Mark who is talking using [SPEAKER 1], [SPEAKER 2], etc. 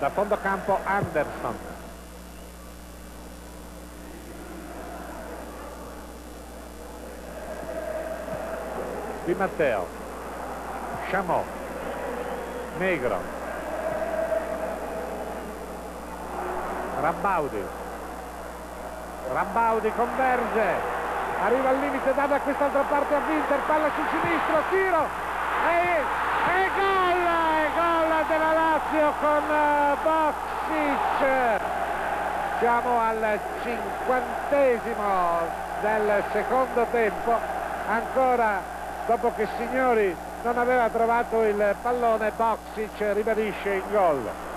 [SPEAKER 1] Da fondo campo Anderson. Di Matteo. Chamot. Negro. Rambaudi converge, arriva al limite, dà da quest'altra parte a Winter, palla sul sinistro, tiro e gol della Lazio con Boksic. Siamo al 50° del secondo tempo, ancora dopo che Signori non aveva trovato il pallone, Boksic ribadisce il gol.